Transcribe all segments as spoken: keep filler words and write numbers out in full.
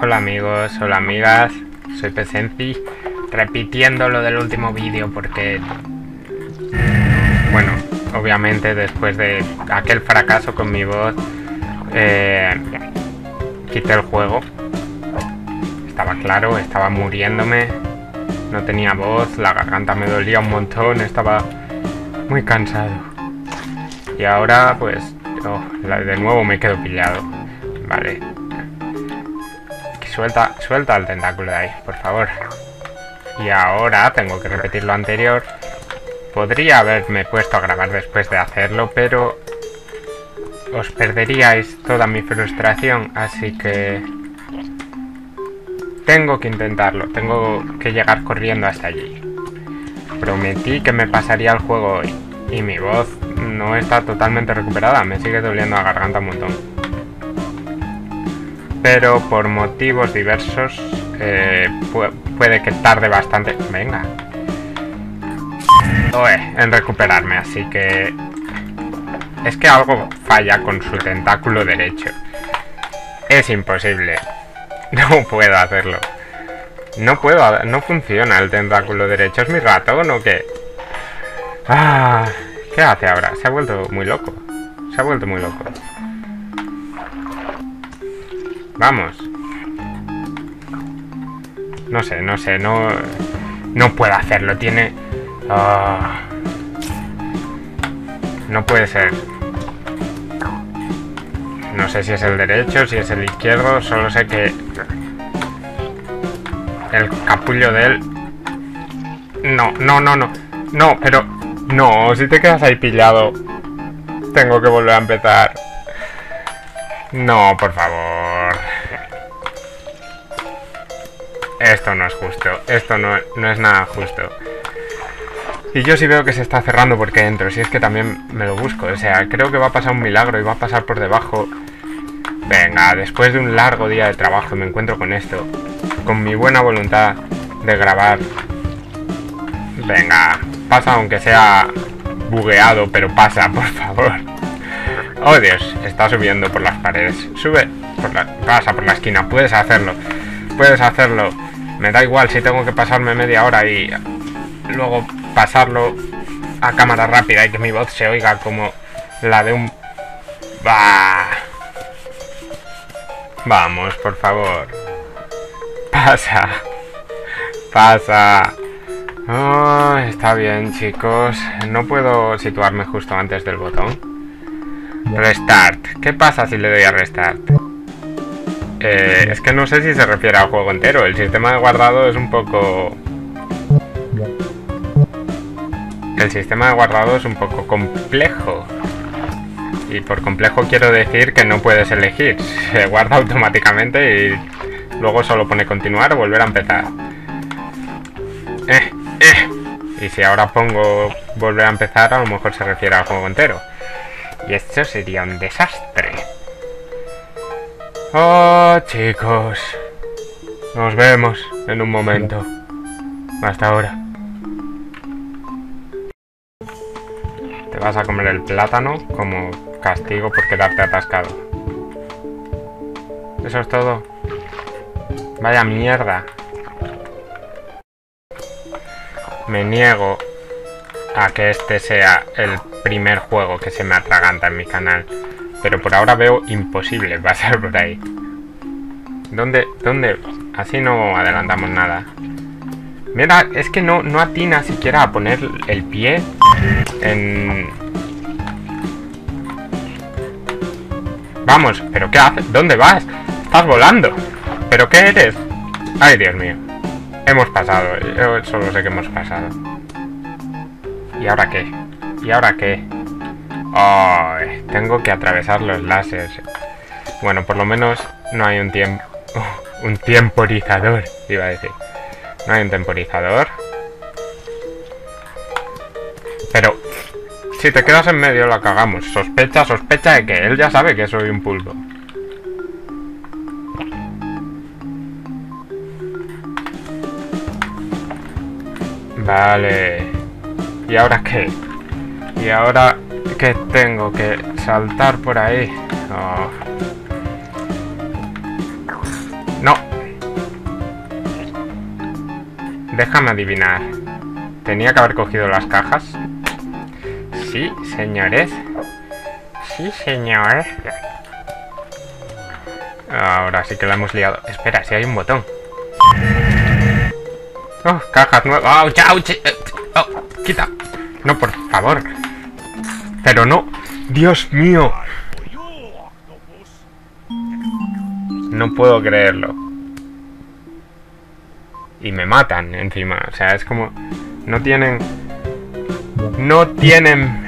Hola amigos, hola amigas, soy Pesenci, repitiendo lo del último vídeo porque, bueno, obviamente después de aquel fracaso con mi voz, eh, quité el juego. Estaba claro, estaba muriéndome, no tenía voz, la garganta me dolía un montón, estaba muy cansado. Y ahora pues, oh, de nuevo me quedo pillado. Vale. Suelta, suelta el tentáculo de ahí, por favor. Y ahora tengo que repetir lo anterior. Podría haberme puesto a grabar después de hacerlo, pero os perderíais toda mi frustración, así que tengo que intentarlo. Tengo que llegar corriendo hasta allí. Prometí que me pasaría el juego hoy, y mi voz no está totalmente recuperada. Me sigue doliendo la garganta un montón. Pero por motivos diversos eh, pu puede que tarde bastante. Venga. Oe, en recuperarme, así que es que algo falla con su tentáculo derecho. Es imposible. No puedo hacerlo. No puedo, no funciona el tentáculo derecho. ¿Es mi ratón o qué? Ah, ¿qué hace ahora? Se ha vuelto muy loco. Se ha vuelto muy loco. Vamos. No sé, no sé, no... No puedo hacerlo, tiene... Oh, no puede ser. No sé si es el derecho, si es el izquierdo, solo sé que... El capullo de él... No, no, no, no. No, pero... No, si te quedas ahí pillado... Tengo que volver a empezar. No, por favor. Esto no es justo. Esto no, no es nada justo. Y yo sí veo que se está cerrando porque entro. Si es que también me lo busco. O sea, creo que va a pasar un milagro y va a pasar por debajo. Venga, después de un largo día de trabajo me encuentro con esto. Con mi buena voluntad de grabar. Venga, pasa aunque sea bugueado, pero pasa, por favor. Oh Dios, está subiendo por las paredes. Sube, por la, pasa por la esquina. Puedes hacerlo. Puedes hacerlo. Me da igual si tengo que pasarme media hora y luego pasarlo a cámara rápida y que mi voz se oiga como la de un... Bah. Vamos, por favor. Pasa. Pasa. Oh, está bien, chicos. No puedo situarme justo antes del botón. Restart. ¿Qué pasa si le doy a restart? Eh, es que no sé si se refiere al juego entero. El sistema de guardado es un poco... El sistema de guardado es un poco complejo. Y por complejo quiero decir que no puedes elegir. Se guarda automáticamente y luego solo pone continuar o volver a empezar. Eh, eh. Y si ahora pongo volver a empezar, a lo mejor se refiere al juego entero. Y esto sería un desastre. Oh, chicos. Nos vemos en un momento. Hasta ahora. Te vas a comer el plátano como castigo por quedarte atascado. Eso es todo. Vaya mierda. Me niego a que este sea el primer juego que se me atraganta en mi canal. Pero por ahora veo imposible pasar por ahí. ¿Dónde? ¿Dónde? Así no adelantamos nada. Mira, es que no, no atina siquiera a poner el pie en... Vamos, ¿pero qué haces? ¿Dónde vas? Estás volando. ¿Pero qué eres? Ay, Dios mío. Hemos pasado. Yo solo sé que hemos pasado. ¿Y ahora qué? ¿Y ahora qué? Oh, tengo que atravesar los láseres. Bueno, por lo menos no hay un tiempo... Un temporizador, iba a decir. No hay un temporizador. Pero si te quedas en medio la cagamos. Sospecha, sospecha de que él ya sabe que soy un pulpo. Vale. ¿Y ahora qué? ¿Y ahora qué tengo? ¿Que saltar por ahí? Oh. No, Déjame adivinar. ¿Tenía que haber cogido las cajas? Sí, señores. Sí, señor. Ahora sí que la hemos liado. Espera, si hay un botón. Oh, cajas nuevas. ¡Auch, auch! Oh, quita. No, por favor. Pero no. Dios mío. No puedo creerlo. Y me matan encima. O sea, es como... No tienen... No tienen...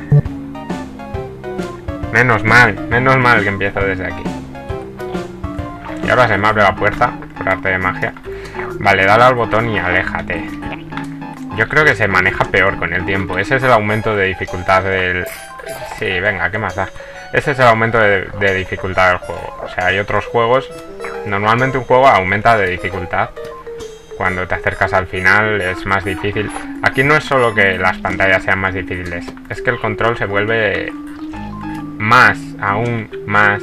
Menos mal. Menos mal que empiezo desde aquí. Y ahora se me abre la puerta. Por arte de magia. Vale, dale al botón y aléjate. Yo creo que se maneja peor con el tiempo. Ese es el aumento de dificultad del... Sí, venga, ¿qué más da? Ese es el aumento de, de dificultad del juego. O sea, hay otros juegos... Normalmente un juego aumenta de dificultad. Cuando te acercas al final es más difícil. Aquí no es solo que las pantallas sean más difíciles. Es que el control se vuelve... Más, aún más...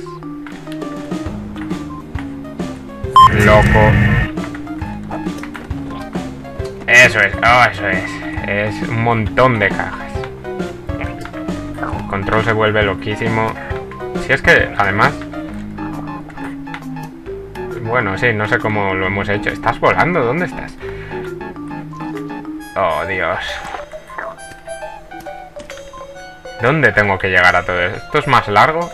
Loco. Eso es, oh, eso es. Es un montón de cajas. El control se vuelve loquísimo. Si es que, además... Bueno, sí, no sé cómo lo hemos hecho. ¿Estás volando? ¿Dónde estás? Oh, Dios. ¿Dónde tengo que llegar a todo esto? ¿Esto es más largo?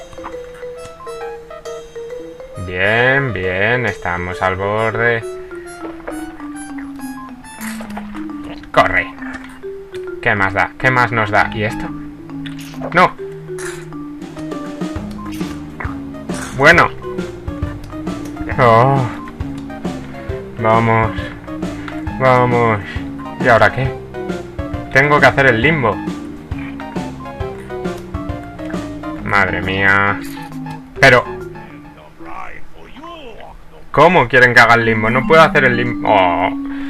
Bien, bien. Estamos al borde. Corre. ¿Qué más da? ¿Qué más nos da? ¿Y esto? ¡No! Bueno. Oh. Vamos. Vamos. ¿Y ahora qué? Tengo que hacer el limbo. Madre mía. Pero... ¿Cómo quieren que haga el limbo? No puedo hacer el limbo. Oh.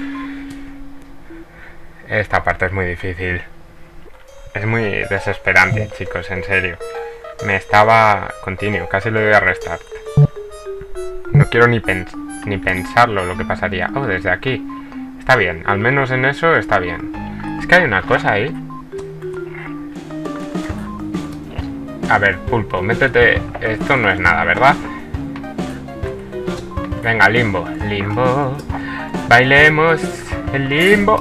Esta parte es muy difícil. Es muy desesperante, chicos, en serio. Me estaba... Continuo, casi le doy a restart. No quiero ni, pens ni pensarlo lo que pasaría. Oh, desde aquí. Está bien, al menos en eso está bien. Es que hay una cosa ahí. A ver, pulpo, métete... Esto no es nada, ¿verdad? Venga, limbo. Limbo. Bailemos el limbo.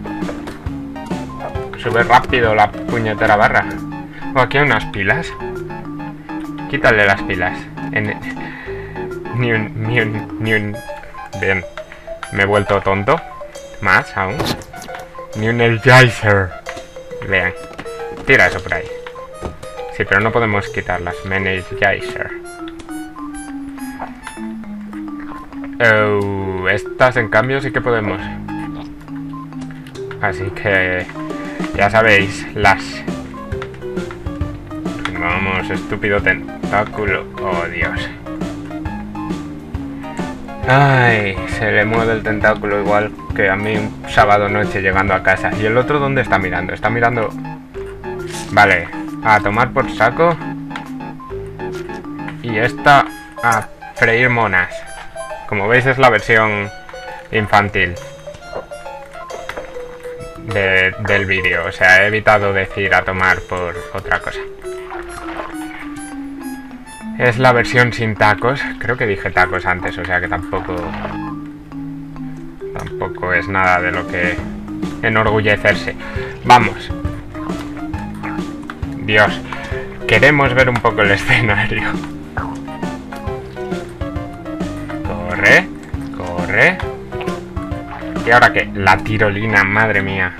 Sube rápido la puñetera barra. Oh, aquí hay unas pilas. Quítale las pilas. En... Ni un... Ni un... Ni un... Bien. Me he vuelto tonto. Más aún. Ni un Energizer. Vean. Tira eso por ahí. Sí, pero no podemos quitarlas. Energizer. Oh, estas en cambio sí que podemos. Así que... Ya sabéis, las... Vamos, estúpido tentáculo. Oh, Dios. Ay, se le mueve el tentáculo igual que a mí un sábado noche llegando a casa. ¿Y el otro dónde está mirando? Está mirando... Vale, a tomar por saco. Y esta a freír monas. Como veis es la versión infantil de, del vídeo. O sea, he evitado decir a tomar por otra cosa. Es la versión sin tacos. Creo que dije tacos antes, o sea que tampoco... Tampoco es nada de lo que enorgullecerse. Vamos. Dios. Queremos ver un poco el escenario. Corre. Corre. ¿Y ahora qué? La tirolina, madre mía.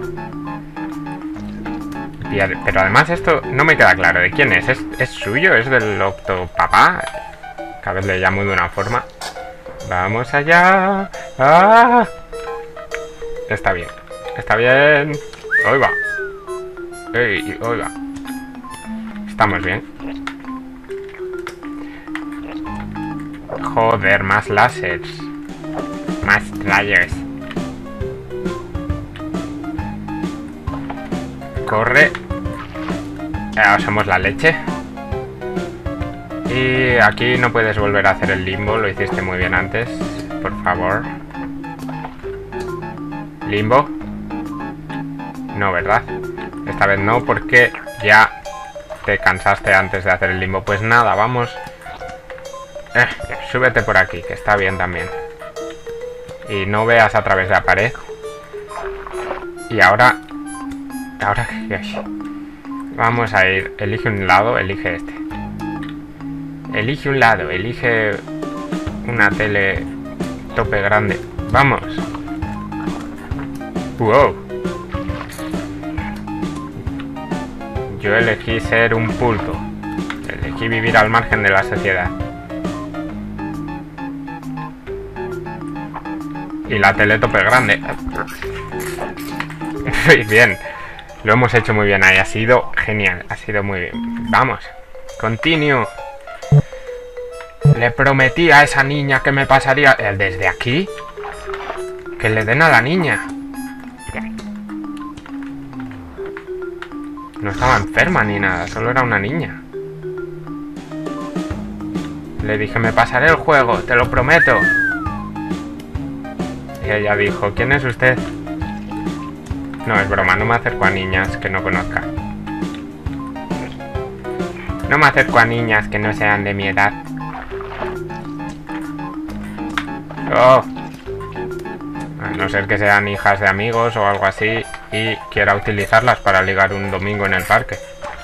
Pero además esto no me queda claro. ¿De quién es? ¿Es, es suyo? ¿Es del Octopapá? Cada vez le llamo de una forma. Vamos allá. ¡Ah! Está bien. Está bien. Hoy va. Ey, hoy va. Estamos bien. Joder, más láseres. Más rayos. Corre. Ahora somos la leche. Y aquí no puedes volver a hacer el limbo. Lo hiciste muy bien antes. Por favor. ¿Limbo? No, ¿verdad? Esta vez no, porque ya te cansaste antes de hacer el limbo. Pues nada, vamos. Eh, súbete por aquí, que está bien también. Y no veas a través de la pared. Y ahora... Ahora... Vamos a ir... Elige un lado, elige este. Elige un lado, elige... Una tele... Tope grande. ¡Vamos! ¡Wow! Yo elegí ser un pulpo. Elegí vivir al margen de la sociedad. Y la tele tope grande. Muy bien. Lo hemos hecho muy bien ahí. Ha sido genial. Ha sido muy bien. Vamos. Continúo. Le prometí a esa niña que me pasaría... ¿Desde aquí? Que le den a la niña. No estaba enferma ni nada. Solo era una niña. Le dije, me pasaré el juego. Te lo prometo. Y ella dijo, ¿quién es usted? No, es broma, no me acerco a niñas que no conozca. No me acerco a niñas que no sean de mi edad. Oh. A no ser que sean hijas de amigos o algo así y quiera utilizarlas para ligar un domingo en el parque.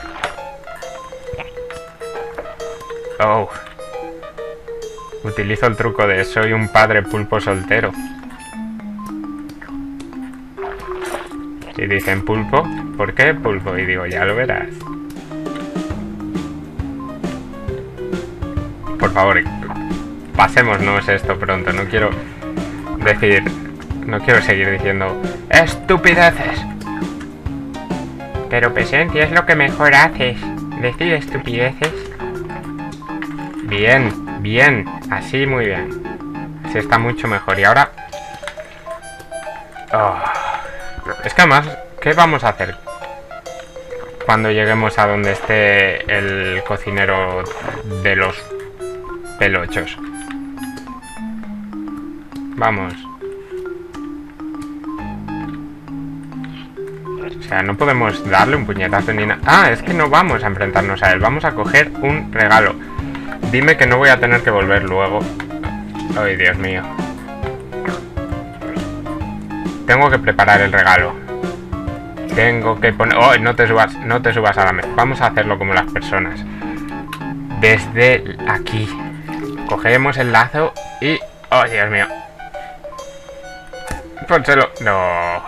Oh. Utilizo el truco de soy un padre pulpo soltero. Y dicen pulpo, ¿por qué pulpo? Y digo, ya lo verás. Por favor, pasémonos esto pronto. No quiero decir, no quiero seguir diciendo estupideces. Pero presencia es lo que mejor haces. Decir estupideces. Bien, bien, así muy bien. Así está mucho mejor. Y ahora... Oh. Es que además, ¿qué vamos a hacer cuando lleguemos a donde esté el cocinero de los pelochos? Vamos. O sea, no podemos darle un puñetazo ni nada. Ah, es que no vamos a enfrentarnos a él. Vamos a coger un regalo. Dime que no voy a tener que volver luego. Ay, Dios mío. Tengo que preparar el regalo. Tengo que poner... Oh, no te subas, no te subas a la mesa. Vamos a hacerlo como las personas. Desde aquí. Cogemos el lazo y... Oh, Dios mío. Pónselo. No.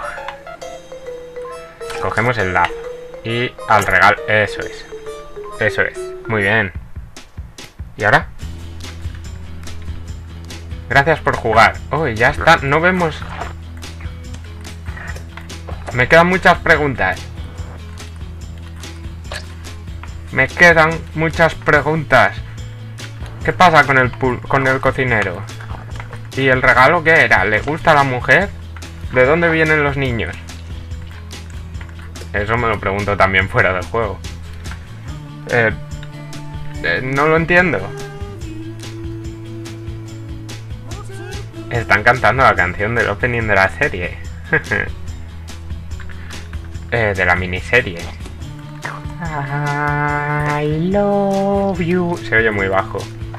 Cogemos el lazo. Y al regalo. Eso es. Eso es. Muy bien. ¿Y ahora? Gracias por jugar. Oh, ya está. No vemos... Me quedan muchas preguntas. Me quedan muchas preguntas. ¿Qué pasa con el pul con el cocinero? ¿Y el regalo qué era? ¿Le gusta a la mujer? ¿De dónde vienen los niños? Eso me lo pregunto también fuera del juego. Eh, eh, no lo entiendo. Están cantando la canción del opening de la serie. Eh, de la miniserie. I love you. Se oye muy bajo.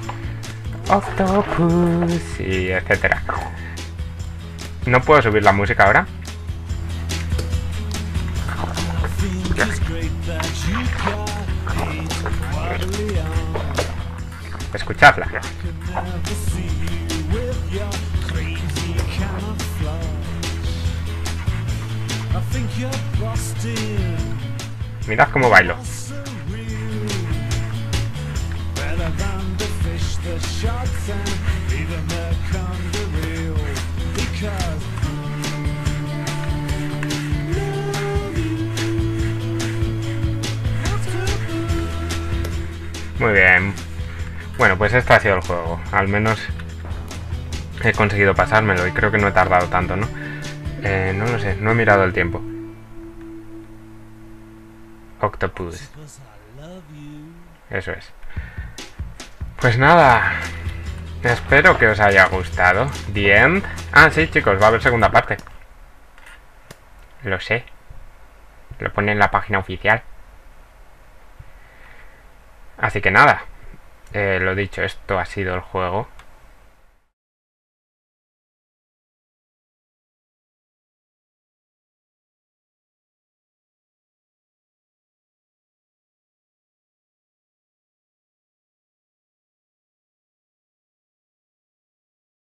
Octopus y etcétera. ¿No puedo subir la música ahora? Escuchadla. Mirad cómo bailo. Muy bien. Bueno, pues este ha sido el juego. Al menos he conseguido pasármelo y creo que no he tardado tanto, ¿no? Eh, no lo sé, no he mirado el tiempo. Octopus. Eso es. Pues nada. Espero que os haya gustado. The End. Ah, sí, chicos, va a haber segunda parte. Lo sé. Lo pone en la página oficial. Así que nada. Eh, lo dicho, esto ha sido el juego.